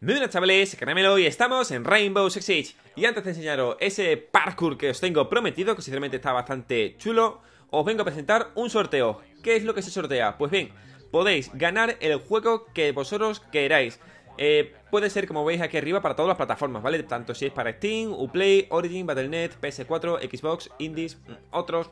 Muy buenas chavales, Caramelo y estamos en Rainbow Six Siege. Y antes de enseñaros ese parkour que os tengo prometido, que sinceramente está bastante chulo, os vengo a presentar un sorteo. ¿Qué es lo que se sortea? Pues bien, podéis ganar el juego que vosotros queráis. Puede ser, como veis aquí arriba, para todas las plataformas, ¿vale? Tanto si es para Steam, Uplay, Origin, Battle.net, PS4, Xbox, Indies, otros...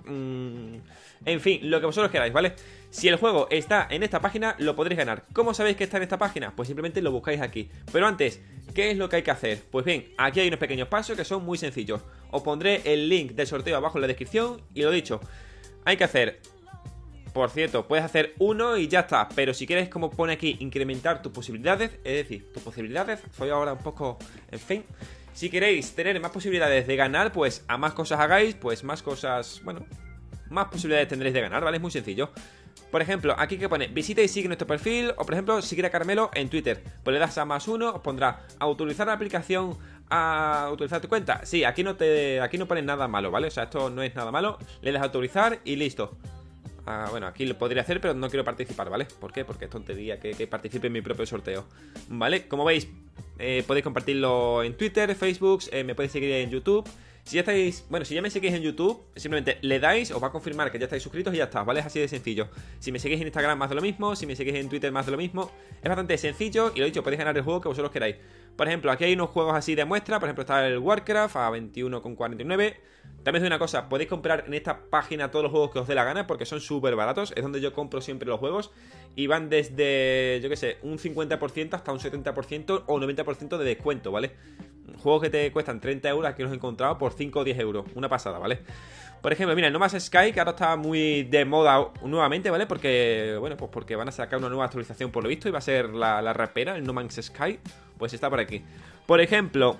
en fin, lo que vosotros queráis, ¿vale? Si el juego está en esta página, lo podréis ganar. ¿Cómo sabéis que está en esta página? Pues simplemente lo buscáis aquí. Pero antes, ¿qué es lo que hay que hacer? Pues bien, aquí hay unos pequeños pasos que son muy sencillos. Os pondré el link del sorteo abajo en la descripción. Y lo dicho, hay que hacer... Por cierto, puedes hacer uno y ya está. Pero si quieres, como pone aquí, incrementar tus posibilidades, es decir, tus posibilidades, soy ahora un poco... En fin, si queréis tener más posibilidades de ganar, pues a más cosas hagáis, pues más cosas... Bueno, más posibilidades tendréis de ganar, ¿vale? Es muy sencillo. Por ejemplo, aquí que pone visita y sigue nuestro perfil. O por ejemplo, seguir a Caramelo en Twitter. Pues le das a +1, os pondrá autorizar la aplicación, a utilizar tu cuenta. Sí, aquí no pone nada malo, ¿vale? O sea, esto no es nada malo. Le das a autorizar y listo. Bueno, aquí lo podría hacer, pero no quiero participar, ¿vale? ¿Por qué? Porque es tontería que participe en mi propio sorteo, ¿vale? Como veis, podéis compartirlo en Twitter, Facebook, me podéis seguir en YouTube. Si ya estáis, bueno, si ya me seguís en YouTube, simplemente le dais, os va a confirmar que ya estáis suscritos y ya está, ¿vale? Es así de sencillo. Si me seguís en Instagram, más de lo mismo. Si me seguís en Twitter, más de lo mismo. Es bastante sencillo y lo dicho, podéis ganar el juego que vosotros queráis. Por ejemplo, aquí hay unos juegos así de muestra. Por ejemplo, está el Warcraft a 21,49. También os digo una cosa, podéis comprar en esta página todos los juegos que os dé la gana, porque son súper baratos. Es donde yo compro siempre los juegos. Y van desde, yo qué sé, un 50% hasta un 70% o 90% de descuento, ¿vale? Juegos que te cuestan 30 euros, aquí los he encontrado por 5 o 10 euros. Una pasada, ¿vale? Por ejemplo, mira, el No Man's Sky, que ahora está muy de moda nuevamente, ¿vale? Porque, bueno, pues porque van a sacar una nueva actualización por lo visto y va a ser la rapera, el No Man's Sky. Pues está por aquí. Por ejemplo,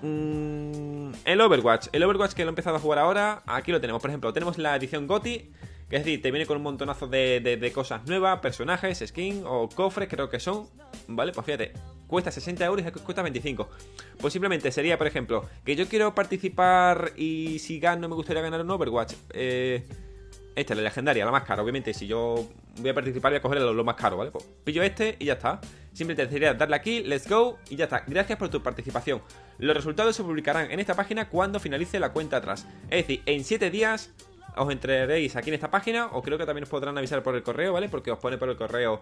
el Overwatch. El Overwatch que lo he empezado a jugar ahora, aquí lo tenemos. Por ejemplo, tenemos la edición GOTY, que es decir, te viene con un montonazo de cosas nuevas, personajes, skin o cofres, creo que son. Vale, pues fíjate, cuesta 60 euros y cuesta 25. Pues simplemente sería, por ejemplo, que yo quiero participar y si gano me gustaría ganar un Overwatch. Esta es la legendaria, la más cara. Obviamente, si yo voy a participar, voy a coger lo más caro, ¿vale? Pues pillo este y ya está. Simplemente sería darle aquí, let's go, y ya está. Gracias por tu participación. Los resultados se publicarán en esta página cuando finalice la cuenta atrás. Es decir, en 7 días os entraréis aquí en esta página, o creo que también os podrán avisar por el correo, ¿vale? Porque os pone por el correo...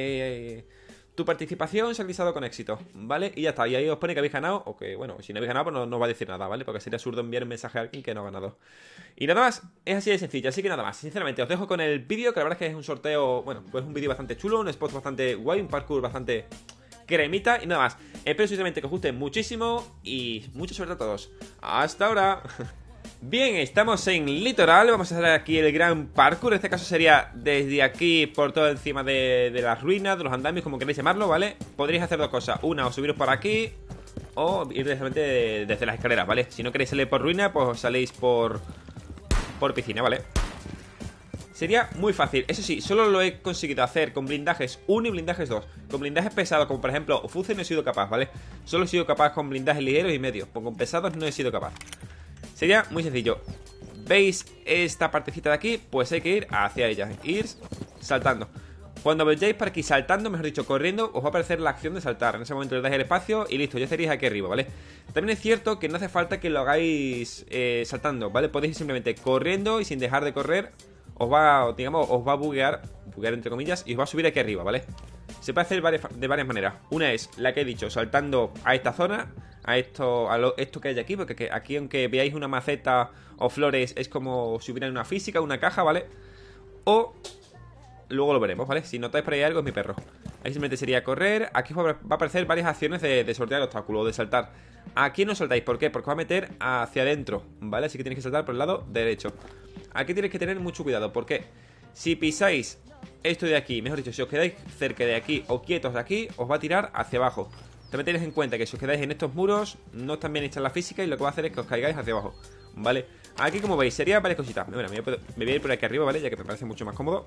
tu participación se ha realizado con éxito, ¿vale? Y ya está, y ahí os pone que habéis ganado. O que, bueno, si no habéis ganado, pues no os va a decir nada, ¿vale? Porque sería absurdo enviar un mensaje a alguien que no ha ganado. Y nada más, es así de sencillo, así que nada más. Sinceramente, os dejo con el vídeo, que la verdad es que es un sorteo, bueno, pues un vídeo bastante chulo, un spot bastante guay, un parkour bastante cremita. Y nada más, espero sinceramente que os guste muchísimo y mucha suerte a todos. ¡Hasta ahora! Bien, estamos en Litoral, vamos a hacer aquí el gran parkour. En este caso sería desde aquí por todo encima de las ruinas, de los andamios, como queréis llamarlo, ¿vale? Podréis hacer dos cosas, una, o subiros por aquí, o ir directamente desde las escaleras, ¿vale? Si no queréis salir por ruina, pues saléis por piscina, ¿vale? Sería muy fácil, eso sí, solo lo he conseguido hacer con blindajes 1 y blindajes 2. Con blindajes pesados, como por ejemplo Ufuse, no he sido capaz, ¿vale? Solo he sido capaz con blindajes ligeros y medios, pues con pesados no he sido capaz. Sería muy sencillo. ¿Veis esta partecita de aquí? Pues hay que ir hacia ella, ir saltando. Cuando vayáis para aquí saltando, mejor dicho, corriendo, os va a aparecer la acción de saltar. En ese momento le dais el espacio y listo, ya estaréis aquí arriba, ¿vale? También es cierto que no hace falta que lo hagáis saltando, ¿vale? Podéis ir simplemente corriendo y sin dejar de correr os va, digamos, os va a buguear entre comillas, y os va a subir aquí arriba, ¿vale? Se puede hacer de varias maneras. Una es la que he dicho, saltando a esta zona, esto que hay aquí, porque aquí, aunque veáis una maceta o flores, es como si hubiera una física, una caja, ¿vale? O luego lo veremos, ¿vale? Si notáis por ahí algo, es mi perro. Ahí simplemente sería correr. Aquí va a aparecer varias acciones de sortear el obstáculo o de saltar. Aquí no saltáis, ¿por qué? Porque os va a meter hacia adentro, ¿vale? Así que tenéis que saltar por el lado derecho. Aquí tenéis que tener mucho cuidado, porque si pisáis esto de aquí, mejor dicho, si os quedáis cerca de aquí o quietos de aquí, os va a tirar hacia abajo. También tenéis en cuenta que si os quedáis en estos muros, no están bien hechas la física y lo que va a hacer es que os caigáis hacia abajo, ¿vale? Aquí, como veis, sería varias cositas. Bueno, me voy a ir por aquí arriba, ¿vale? Ya que me parece mucho más cómodo.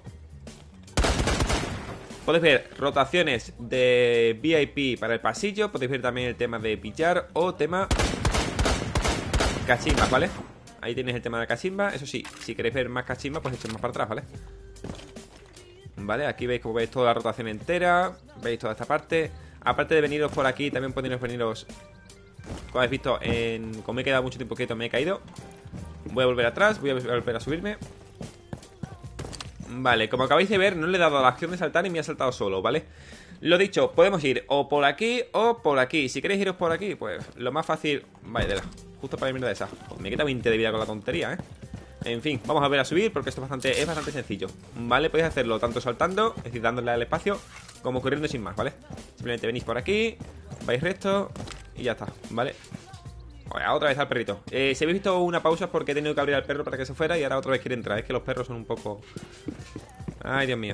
Podéis ver rotaciones de VIP para el pasillo. Podéis ver también el tema de pillar o tema cachimbas, ¿vale? Ahí tenéis el tema de la cachimba. Eso sí, si queréis ver más cachimba, pues echéis más para atrás, ¿vale? Vale, aquí veis como veis toda la rotación entera. Veis toda esta parte. aparte de veniros por aquí, también podéis veniros. Como habéis visto, como me he quedado mucho tiempo quieto, me he caído. Voy a volver atrás, voy a volver a subirme. Vale, como acabáis de ver, no le he dado a la acción de saltar y me ha saltado solo, ¿vale? Lo dicho, podemos ir o por aquí o por aquí. Si queréis iros por aquí, pues lo más fácil... Vaya, justo para irme de esa. Pues me queda 20 de vida con la tontería, ¿eh? En fin, vamos a ver a subir porque esto es bastante sencillo. Vale, podéis hacerlo tanto saltando, es decir, dándole al espacio, como corriendo sin más, ¿vale? Simplemente venís por aquí, vais recto y ya está, ¿vale? Otra vez al perrito. Si habéis visto una pausa es porque he tenido que abrir al perro para que se fuera y ahora otra vez quiere entrar. Es que los perros son un poco... Ay, Dios mío.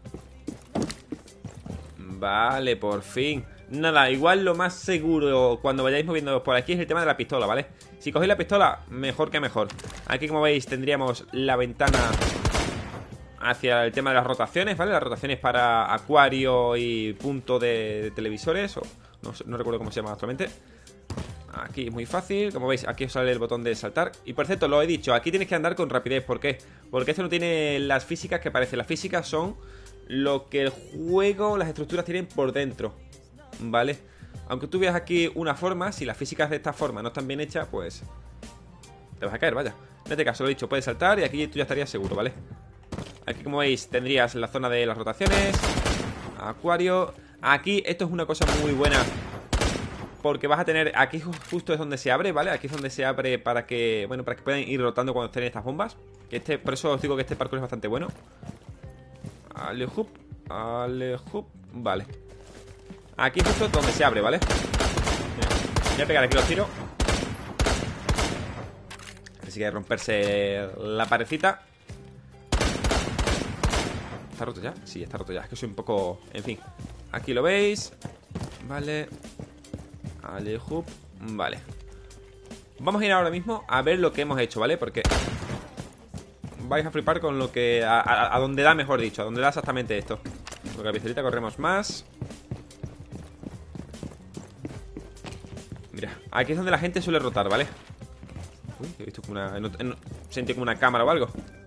Vale, por fin. Nada, igual lo más seguro cuando vayáis moviendo por aquí es el tema de la pistola, ¿vale? Si cogéis la pistola, mejor que mejor. Aquí, como veis, tendríamos la ventana hacia el tema de las rotaciones, ¿vale? Las rotaciones para acuario y punto de televisores, o no recuerdo cómo se llama actualmente. Aquí es muy fácil, como veis, aquí os sale el botón de saltar. Y por cierto, lo he dicho, aquí tienes que andar con rapidez. ¿Por qué? Porque esto no tiene las físicas que parece. Las físicas son lo que el juego, las estructuras tienen por dentro, ¿vale? Aunque tú veas aquí una forma, si las físicas de esta forma no están bien hechas, pues te vas a caer, vaya. En este caso, lo he dicho, puedes saltar y aquí tú ya estarías seguro, ¿vale? Aquí, como veis, tendrías la zona de las rotaciones, acuario. Aquí, esto es una cosa muy buena, porque vas a tener, aquí justo es donde se abre, ¿vale? Aquí es donde se abre para que, bueno, para que puedan ir rotando cuando estén estas bombas. Por eso os digo que este parkour es bastante bueno. Ale hoop, vale. Aquí justo es donde se abre, ¿vale? Mira, voy a pegar aquí los tiros. Así que romperse la parecita. ¿Está roto ya? Sí, está roto ya. Es que soy un poco... En fin. Aquí lo veis. Vale. Ale hoop. Vale. Vamos a ir ahora mismo a ver lo que hemos hecho, ¿vale? Porque vais a flipar con lo que... A donde da, mejor dicho. A donde da exactamente esto. Con la pistolita corremos más. Mira, aquí es donde la gente suele rotar, ¿vale? Uy, he visto como una... Sentí como una cámara o algo.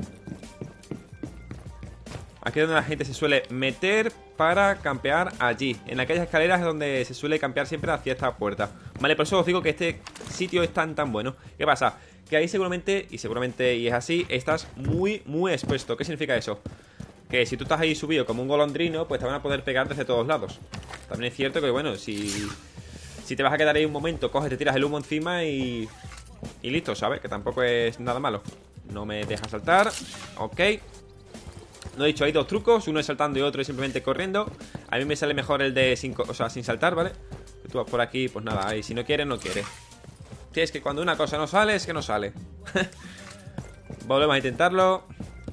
Aquí es donde la gente se suele meter para campear allí. En aquellas escaleras es donde se suele campear siempre hacia esta puerta. Vale, por eso os digo que este sitio es tan bueno. ¿Qué pasa? Que ahí seguramente, y es así, estás muy expuesto. ¿Qué significa eso? Que si tú estás ahí subido como un golondrino, pues te van a poder pegar desde todos lados. También es cierto que, bueno, si te vas a quedar ahí un momento, coges, te tiras el humo encima y listo, ¿sabes? Que tampoco es nada malo. No me deja saltar. Ok. Lo he dicho, hay dos trucos. Uno es saltando y otro es simplemente corriendo. A mí me sale mejor el de sin saltar, ¿vale? Tú vas por aquí, pues nada, y si no quieres, no quieres. Si es que cuando una cosa no sale, es que no sale. Volvemos a intentarlo.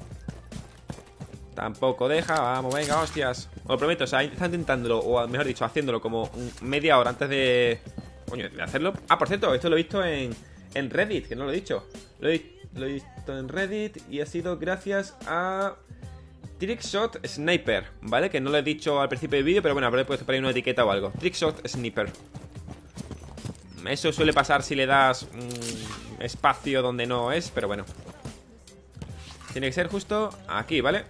Tampoco deja, vamos, venga, hostias. Os lo prometo, o sea, está intentándolo, o mejor dicho, haciéndolo como media hora antes de... Coño, de hacerlo. Ah, por cierto, esto lo he visto en Reddit, que no lo he dicho. Lo he visto en Reddit y ha sido gracias a Trickshot Sniper, ¿vale? Que no lo he dicho al principio del vídeo, pero bueno, habré puesto por ahí una etiqueta o algo. Trickshot Sniper. Eso suele pasar si le das espacio donde no es, pero bueno. Tiene que ser justo aquí, ¿vale?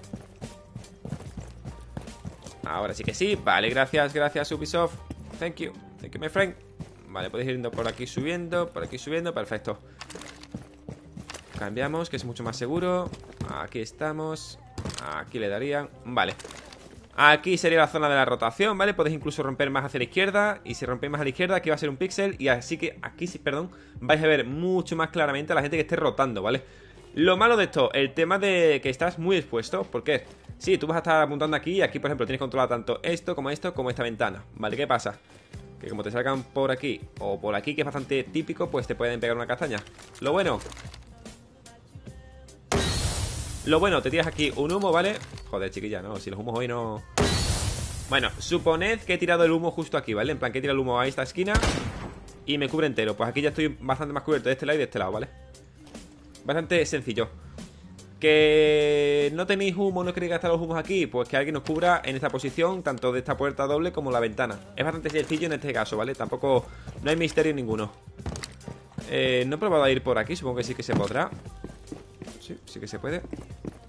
Ahora sí que sí. Vale, gracias Ubisoft. Thank you, my friend. Vale, podéis ir por aquí subiendo, perfecto. Cambiamos, que es mucho más seguro. Aquí estamos. Aquí le darían, vale. Aquí sería la zona de la rotación, ¿vale? Podéis incluso romper más hacia la izquierda. Y si rompéis más a la izquierda, aquí va a ser un píxel. Y así que aquí, perdón, vais a ver mucho más claramente a la gente que esté rotando, ¿vale? Lo malo de esto, el tema de que estás muy expuesto. ¿Por qué? Sí, tú vas a estar apuntando aquí y aquí, por ejemplo, tienes controlado tanto esto, como esta ventana, ¿vale? ¿Qué pasa? Que como te salgan por aquí o por aquí, que es bastante típico, pues te pueden pegar una castaña. Lo bueno, te tiras aquí un humo, ¿vale? Joder, chiquilla, no, si los humos hoy no... Bueno, suponed que he tirado el humo justo aquí, ¿vale? En plan, que he tirado el humo a esta esquina y me cubre entero. Pues aquí ya estoy bastante más cubierto de este lado y de este lado, ¿vale? Bastante sencillo. Que no tenéis humo, no queréis gastar los humos aquí, pues que alguien os cubra en esta posición, tanto de esta puerta doble como la ventana. Es bastante sencillo en este caso, ¿vale? Tampoco, no hay misterio ninguno. No he probado a ir por aquí, supongo que sí que se podrá. Sí que se puede.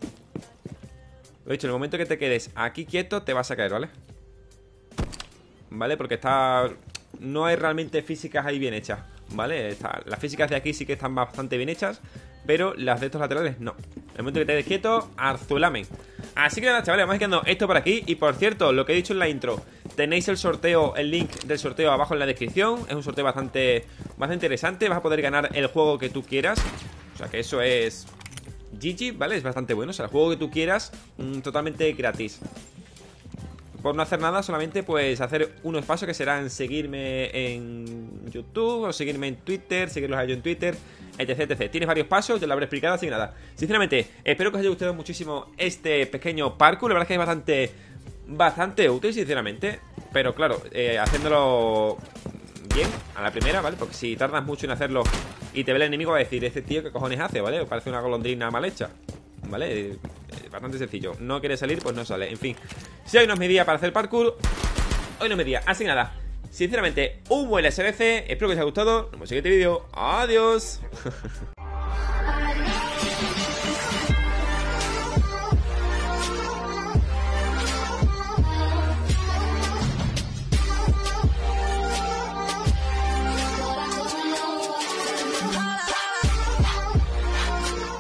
Lo he dicho, en el momento que te quedes aquí quieto, te vas a caer, ¿vale? ¿vale? Porque no hay realmente físicas ahí bien hechas, ¿vale? Las físicas de aquí sí que están bastante bien hechas, pero las de estos laterales no. En el momento que te des quieto, arzulamen. Así que nada, chavales, vamos quedando esto por aquí. Y por cierto, lo que he dicho en la intro, tenéis el sorteo, el link del sorteo abajo en la descripción. Es un sorteo bastante interesante. Vas a poder ganar el juego que tú quieras. O sea que eso es GG, ¿vale? Es bastante bueno, o sea, el juego que tú quieras, totalmente gratis. Por no hacer nada, solamente pues hacer unos pasos que serán seguirme en YouTube o seguirme en Twitter, seguirlos a ellos en Twitter, etc, etc. Tienes varios pasos, ya lo habré explicado, así que nada. Sinceramente, espero que os haya gustado muchísimo este pequeño parkour. La verdad es que es bastante útil, sinceramente. Pero claro, haciéndolo bien, a la primera, ¿vale? Porque si tardas mucho en hacerlo y te ve el enemigo, va a decir, este tío qué cojones hace, ¿vale? Parece una golondrina mal hecha, ¿vale? Bastante sencillo. No quiere salir, pues no sale. En fin, si hoy no es mi día para hacer parkour, hoy no es mi día. Así que nada, sinceramente, un buen SBC. Espero que os haya gustado. Nos vemos en el siguiente vídeo. Adiós.